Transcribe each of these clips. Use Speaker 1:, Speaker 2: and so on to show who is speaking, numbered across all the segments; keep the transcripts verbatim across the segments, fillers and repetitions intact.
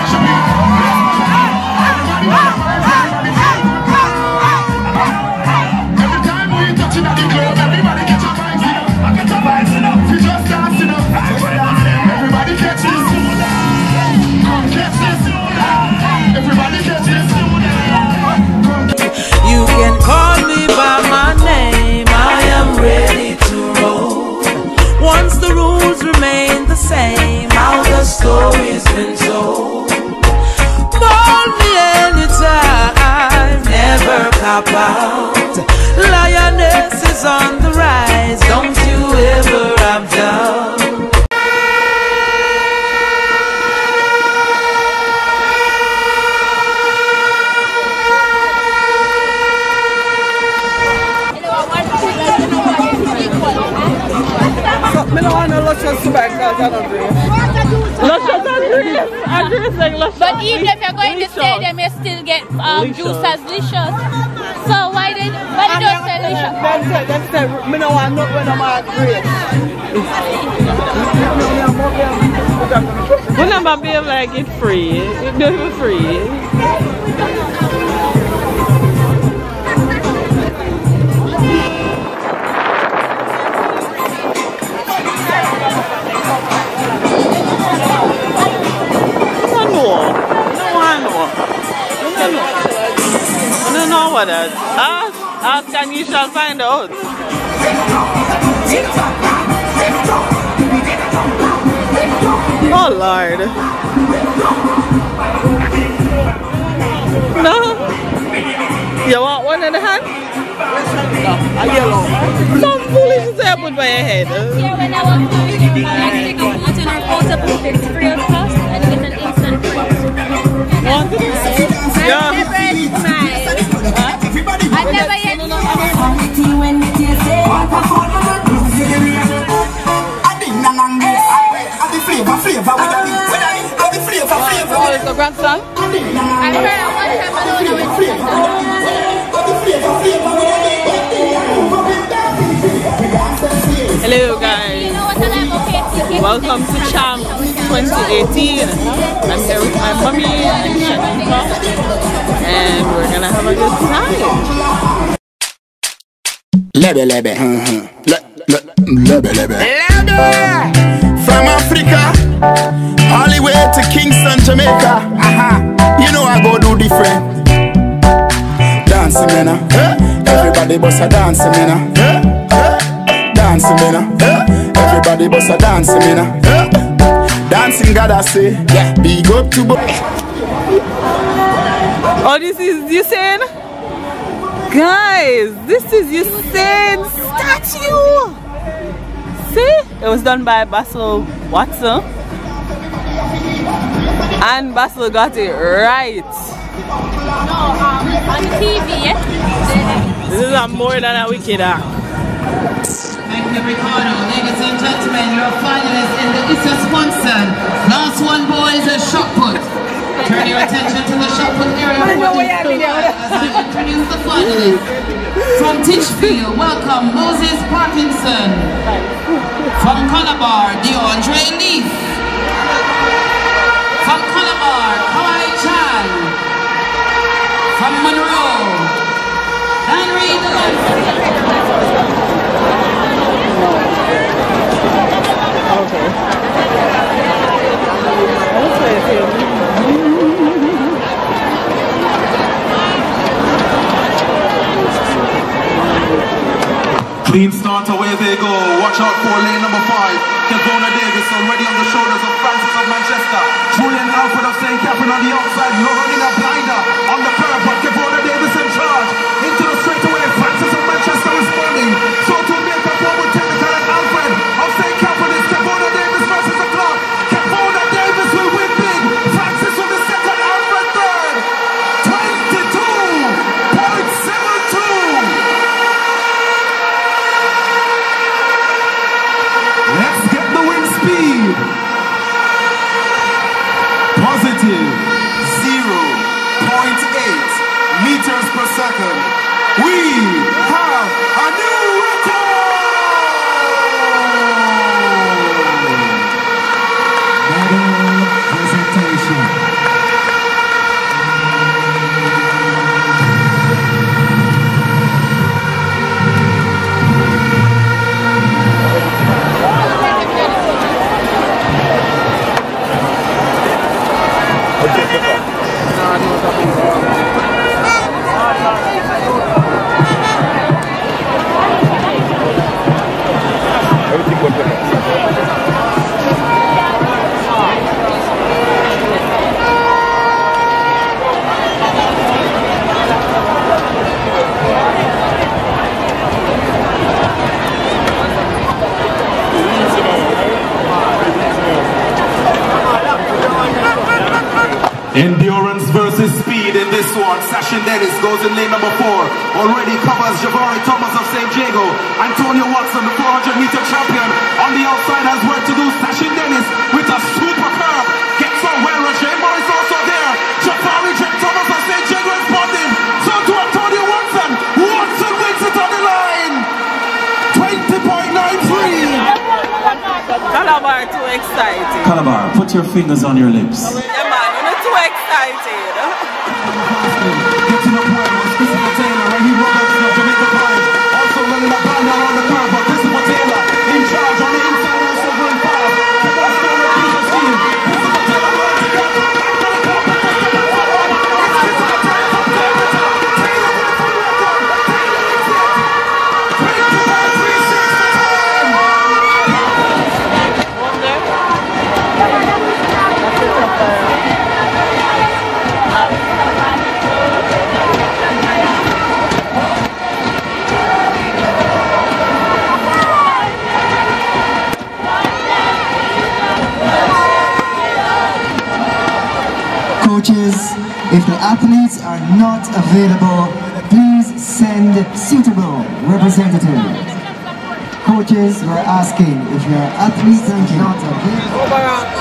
Speaker 1: Lioness is on the rise, don't you ever have doubt.
Speaker 2: I don't want no luscious back because I don't drink. Luscious and drink. I drink like luscious.
Speaker 3: But even if you're going to stadium, you still get um, juice as licious. So why did why did you say licious?
Speaker 2: Them say, them say, I don't want nothing when I'm at grade. We never be like it's free. It's not free. I don't know what that is. Ask, ask and you shall find out. Oh Lord. No? You want one in the hand? No, a yellow. Some foolish thing I put by your head.
Speaker 3: Yeah, when I was doing it, I take out what's in our photo book, it's free of cost, and you get an instant price.
Speaker 2: Want to do this? Yeah.
Speaker 3: I've never smiled. I've never yet
Speaker 2: Oh, it's a grandson?
Speaker 3: I've heard of one time alone
Speaker 2: Hello guys. Welcome to Champ twenty eighteen. I'm here with my mommy and Shanika, and we're gonna have a good time.
Speaker 4: Lebeh, Lebeh, Lebeh, Lebeh, Lebeh. From Africa, all the way to Kingston, Jamaica. Uh-huh. You know I go do different. Dancing, man. Uh. Everybody bust a dancing, man. Uh. Dancing, man. Uh. Everybody bust a dancing, man. Uh. Dancing, God I say. Yeah. Big up to boy.
Speaker 2: Oh, this is Usain? Guys, this is Usain's statue. See? It was done by Basil Watson. And Basil got it right.
Speaker 3: No, um, on T V, yeah?
Speaker 2: This is a more than a wicked act.
Speaker 5: Thank you, Ricardo. Ladies and gentlemen, your finalists in the Issa sponsored. Last one, boys, a shot put. Turn your attention to the shot put area for this as I introduce the finalists. From Titchfield, welcome Moses Parkinson. From Calabar, DeAndre Leaf. From Calabar, Kai Chan. From Monroe, Henry
Speaker 2: Okay.
Speaker 6: Clean start, away they go. Watch out for lane number five. Kevona Davis already on the shoulders of Francis of Manchester. Julian Alfred of Saint Catherine on the outside. Loading a blinder on the curb, but Kevona Davis in charge. Into the straightaway. Francis of Manchester responding. So to make up forward technical and Alfred of Saint Catherine is Kevona Davis versus the clock. Kevona Davis will win big. Francis on the second, Alfred third. twenty-two point seven two. Let's get the wind speed. Positive zero point eight meters per second. We have a new record. Medal presentation. Endurance versus speed in this one. Sashin Dennis goes in lane number four. Already covers Javari Thomas of Saint Diego. Antonio Watson, the four hundred meter champion, on the outside has work to do. Sashin Dennis with a super curve. Gets on well. Roger Morris also there. Javari Thomas of Saint Diego responding. So to Antonio Watson. Watson wins it on the line. twenty point nine three.
Speaker 2: Calabar too excited.
Speaker 7: Calabar, put your fingers on your lips.
Speaker 2: Yeah man, I'm not too excited.
Speaker 6: Getting up well was Christopher Taylor, and he Robertson of Jamaica College. Also running a band around the curve, but Christopher Taylor in charge on the inside, also going fast. Keep on going with Peter's team. Christopher Taylor runs to get back to the top. Christopher Taylor up there with her. Taylor with the full record. Taylor wins it. twenty point three six the time.
Speaker 8: Coaches, if the athletes are not available, please send suitable representatives. Coaches, we're asking if your athletes are not available.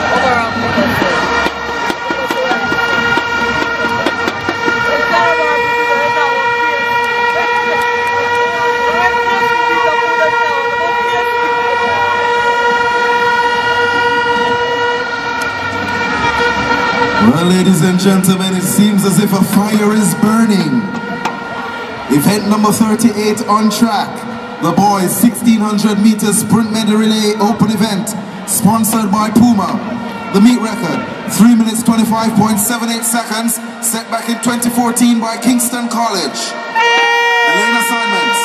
Speaker 6: Well, ladies and gentlemen, it seems as if a fire is burning. Event number thirty-eight on track. The boys sixteen hundred meter sprint medley relay open event, sponsored by Puma. The meet record, three minutes twenty-five point seven eight seconds, set back in twenty fourteen by Kingston College. The lane assignments.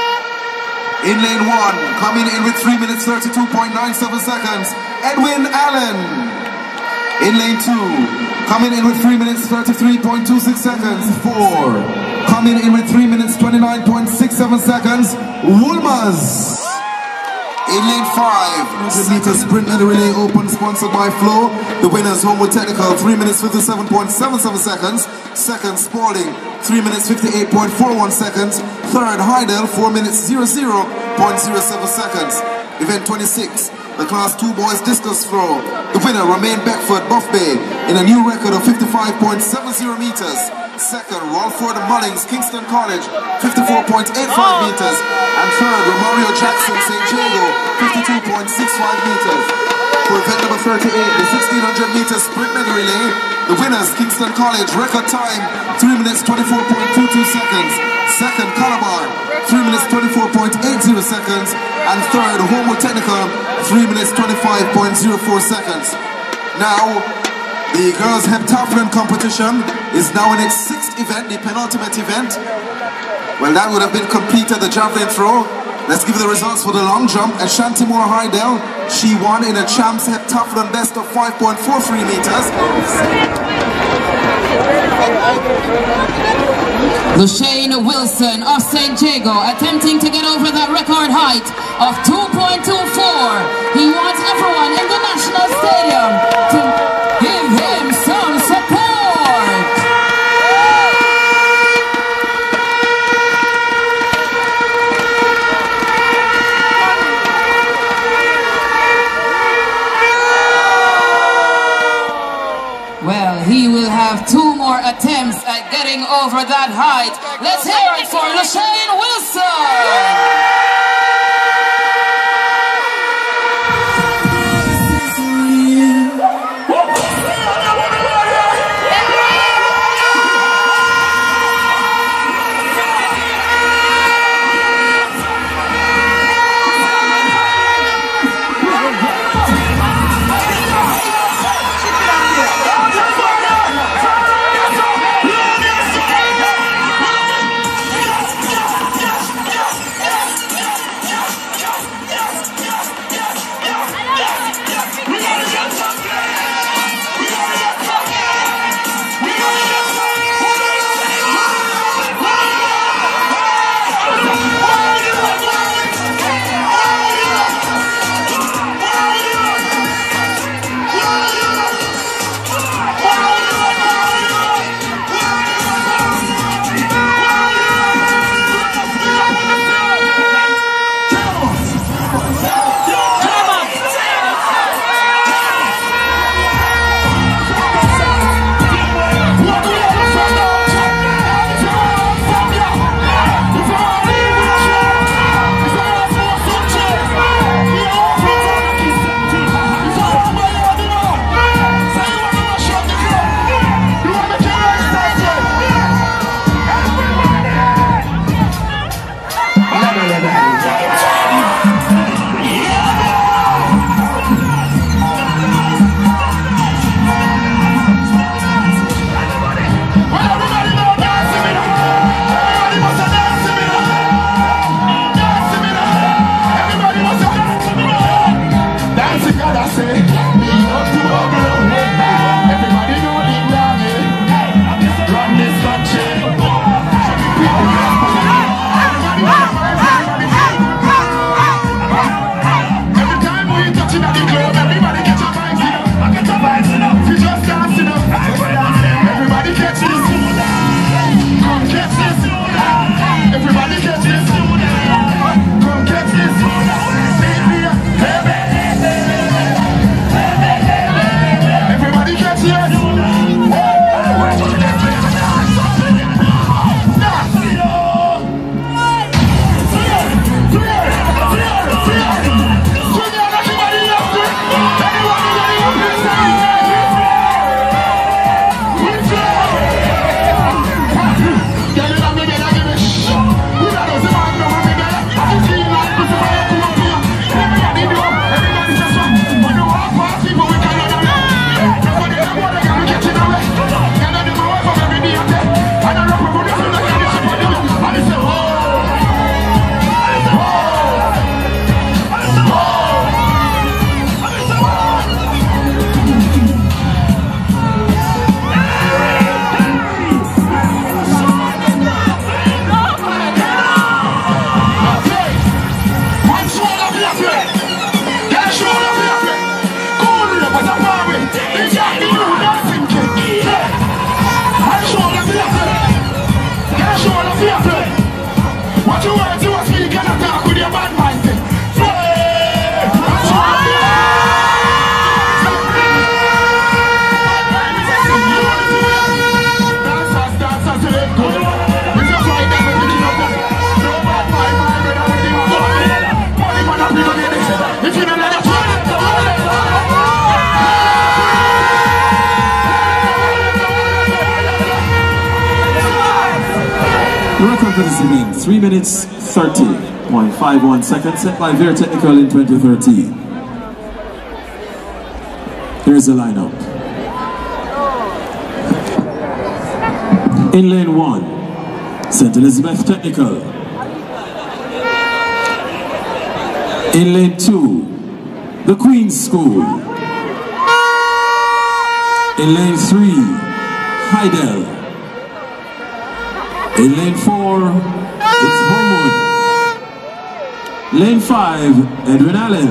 Speaker 6: In lane one, coming in with three minutes thirty-two point nine seven seconds, Edwin Allen. In lane two, coming in with three minutes thirty-three point two six seconds, four. Coming in with three minutes twenty-nine point six seven seconds, Woolmers. In lane five, one hundred meter sprint medley relay open, sponsored by Flow. The winners home with technical, three minutes fifty-seven point seven seven seconds. Second, Spalding, three minutes fifty-eight point four one seconds. Third, Heidel, four minutes zero zero point zero seven seconds. Event twenty-six, the class two boys discus throw. The winner, Romain Beckford, Buff Bay, in a new record of fifty-five point seven zero meters. Second, Rolford Mullings, Kingston College, fifty-four point eight five meters. And third, Romario Jackson, Saint Diego, fifty-two point six five meters. For event number thirty-eight, the sixteen hundred meter sprint medley relay, the winners, Kingston College, record time, three minutes twenty-four point two two seconds. Second, Calabar, three minutes twenty-four point eight zero seconds. And third, Homo Technical, three minutes twenty-five point zero four seconds. Now, the girls' heptathlon competition is now in its sixth event, the penultimate event. Well, that would have been completed, the javelin throw. Let's give you the results for the long jump. Ashanti Moore Heidel, she won in a champs heptathlon best of five point four three meters.
Speaker 5: Shane Wilson of Saint Diego attempting to get over that record height of two point two four. He wants everyone in the National Stadium to give him some support. Well, he will have two more attempts at getting over that height. Let's hear it for Shane Wilson.
Speaker 6: Come on!
Speaker 7: for this evening. three minutes thirty point five one seconds, set by Very Technical in twenty thirteen. Here's the lineup. In lane one, Saint Elizabeth Technical. In lane two, the Queen's School. In lane three, Heidel. In lane four, it's Homewood. Lane five, Edwin Allen.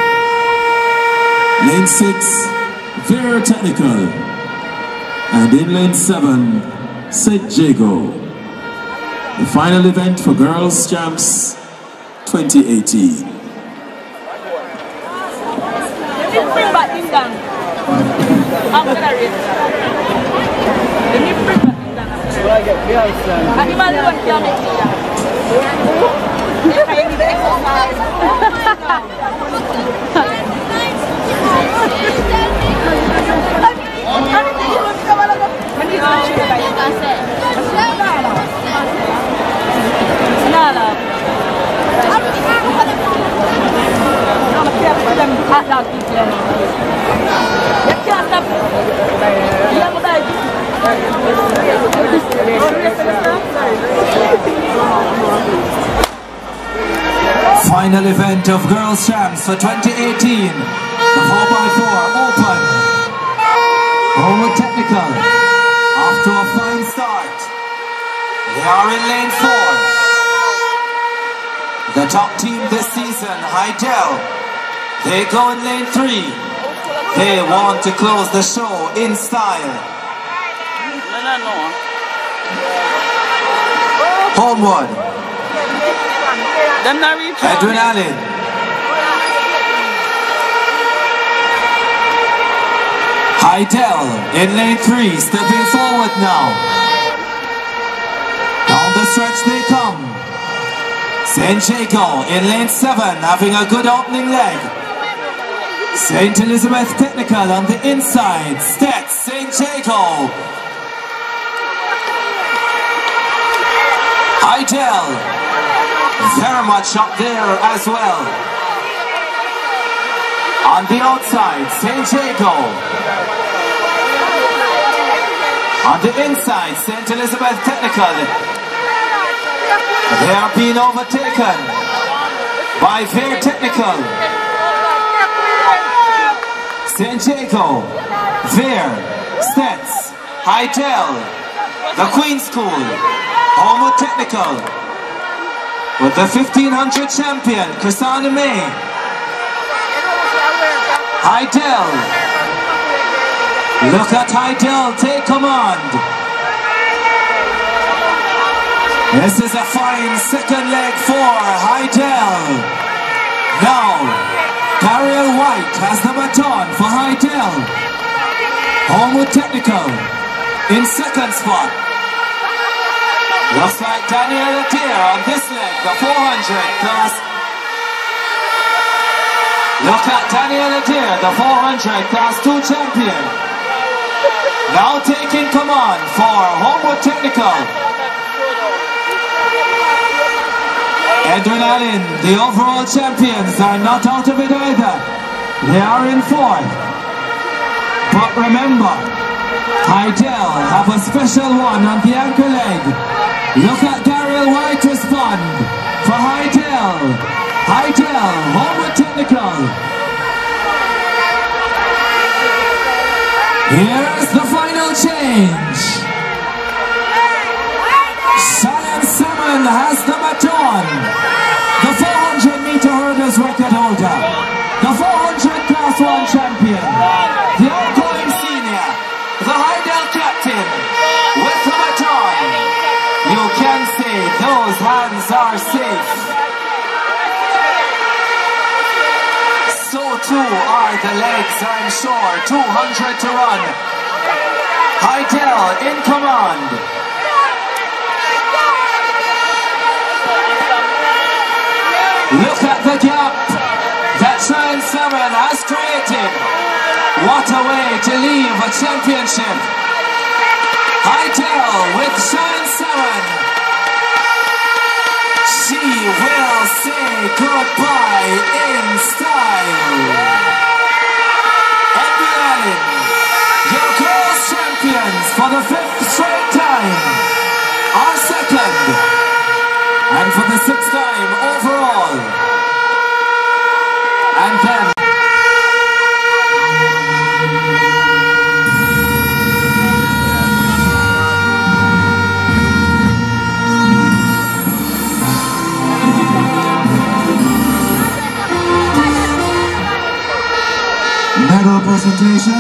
Speaker 7: Lane six, Very Technical. And in lane seven, Saint Jago. The final event for Girls Champs twenty eighteen.
Speaker 2: Bring back him down. I'm gonna read that. Let me bring back him down. I'm going to make it down. If I need to exercise.
Speaker 5: Final event of Girls Champs for twenty eighteen. The four by four Open. Homewood Technical. Off to a fine start. They are in lane four. The top team this season, Heidel. They go in lane three. They want to close the show in style. Homewood. Edwin Allen. Heidel in lane three, stepping forward now. Down the stretch they come. Saint Jago in lane seven, having a good opening leg. Saint Elizabeth Technical on the inside. Stets, Saint Jago. Heidel. Very much up there as well. On the outside, Saint Jago. On the inside, Saint Elizabeth Technical. They are being overtaken by Very Technical. Saint Jago, Ver, Stets, Heidel, the Queen's School, Homewood Technical. With the fifteen hundred champion, Chrisana May. Heidel. Look at Heidel take command. This is a fine second leg for Heidel. Now, Gabriel White has the baton for Heidel. Homewood Technical in second spot. Looks like Daniel Adair on this leg, the four hundred class. Look at Daniel Adair, the four hundred class two champion. Now taking command for Homewood Technical. Edwin Allen, the overall champions, are not out of it either. They are in fourth. But remember, Heidel have a special one on the ankle leg. Look at Gabriel White respond for Heidel. Heidel, Homewood Technical. Here's the final change. Shan I has the baton. The four hundred meter hurdles record holder. The four hundred class one champion. The outgoing senior. The Heidel captain. With the baton. You can say those hands are safe. So too are the legs, I'm sure. two hundred to run. Heidel in command. Look at the gap that Shan I has created. What a way to leave a championship. Heidel with Shan I.
Speaker 7: goodbye in style. Edwin Allen, your close champions for the fifth straight time, are second, and for the sixth time overall. And then
Speaker 8: medal presentation.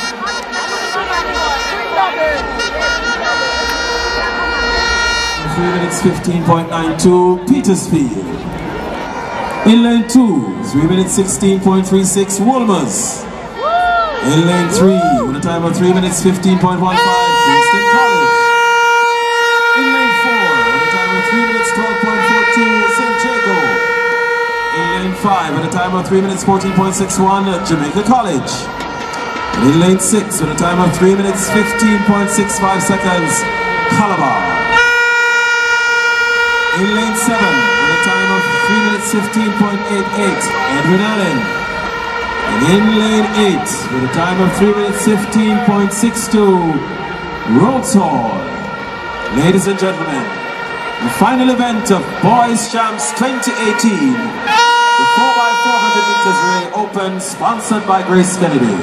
Speaker 7: three minutes fifteen point nine two, Petersfield. In lane two, three minutes sixteen point three six, Wolmer's. In lane three, with a time of three minutes fifteen point one five, Kingston College. In lane four, with a time of three minutes twelve point four two, Saint Jago. In lane five, with a time of three minutes fourteen point six one, Jamaica College. And in lane six, with a time of three minutes fifteen point six five seconds, Calabar. In lane seven, with a time of three minutes fifteen point eight eight, Edwin Allen. And in lane eight, with a time of three minutes fifteen point six two, Rotol. Ladies and gentlemen, the final event of Boys Champs twenty eighteen, the four by four hundred meters relay open, sponsored by Grace Kennedy.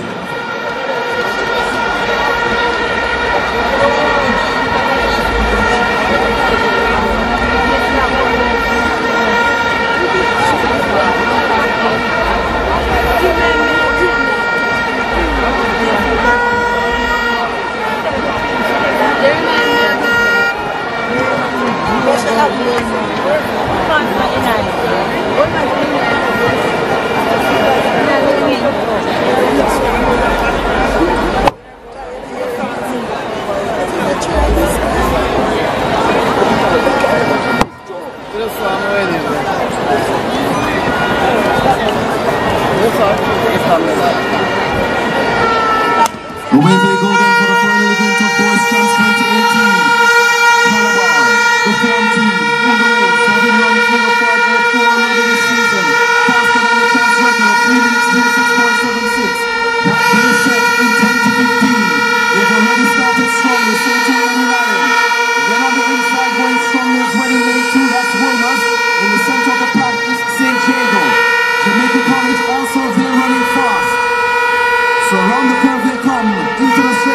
Speaker 6: Away they go then for the final event of Boys Champs twenty eighteen. Calabar, the form team, in the race, having run four five oh four already this season. Faster than the champs record of three minutes twenty-six point seven six. That day set in twenty fifteen. They've already started strongly, so to Edwin Allen. Then on the inside, going strongly as well in lane two, that's Wolmer's. In the center of the pack is Saint Jago. Jamaica College also, they're running fast. So around the curve they come, into the straight.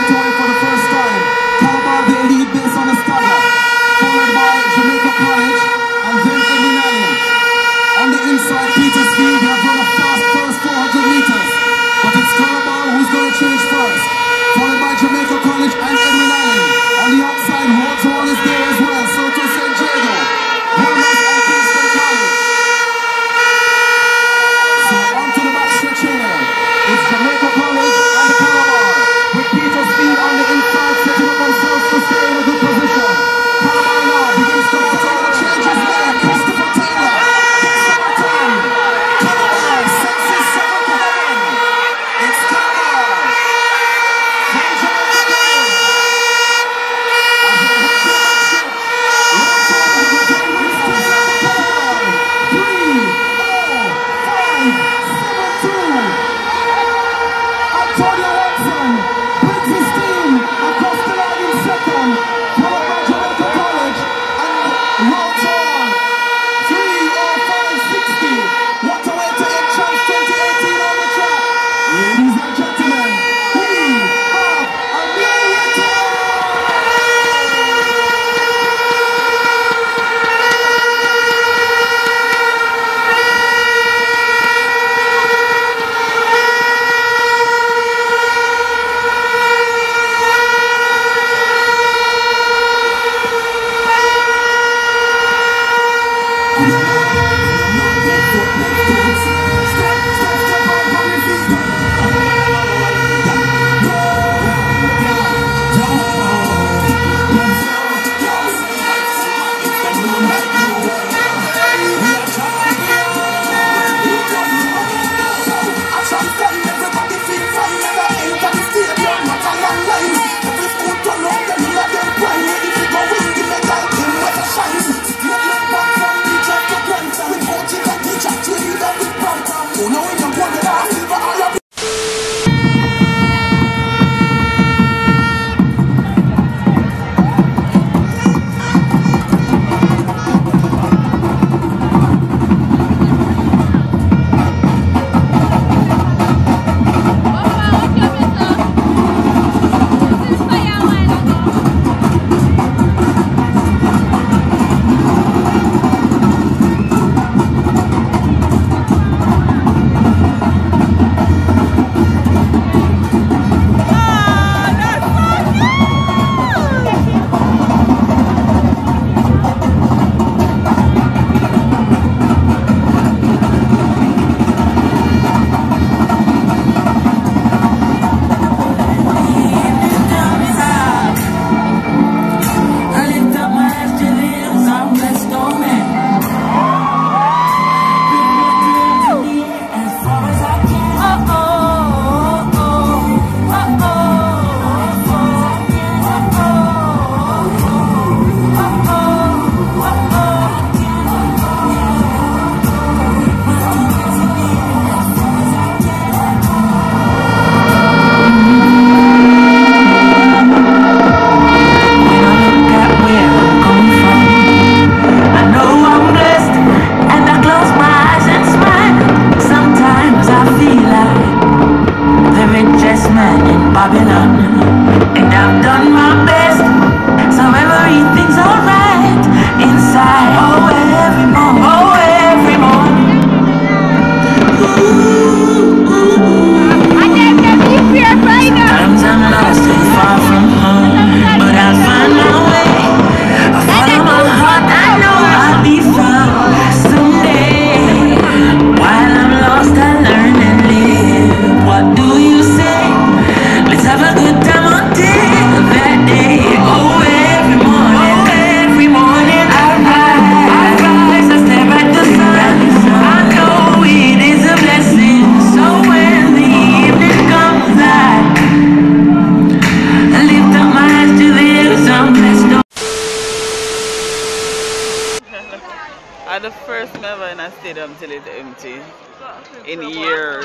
Speaker 2: in a stadium till it's empty. In years.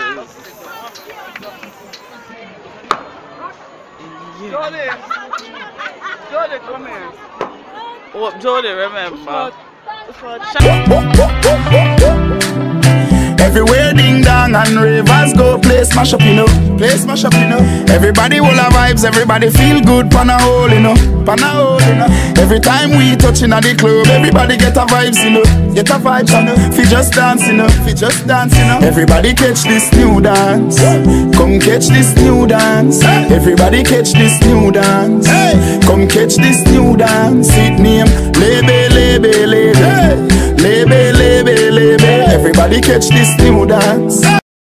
Speaker 9: Jody! Jody, come here.
Speaker 2: Oh, Jody, remember.
Speaker 4: Everywhere ding dong and ravers go, play smash up, you know. Play smash up, you know. Everybody will have vibes, everybody feel good, pan a hole, you know. Pan a hole, you know. Every time we touching at the club, everybody get a vibes, you know. Get a vibes, you know. Fi just dance, you know. Fi just dance, you know. Everybody catch this new dance. Come catch this new dance. Everybody catch this new dance. Come catch this new dance. It name Lebeh, Lebeh, Lebeh. Lebeh, Lebeh, Lebeh. Everybody catch this new dance.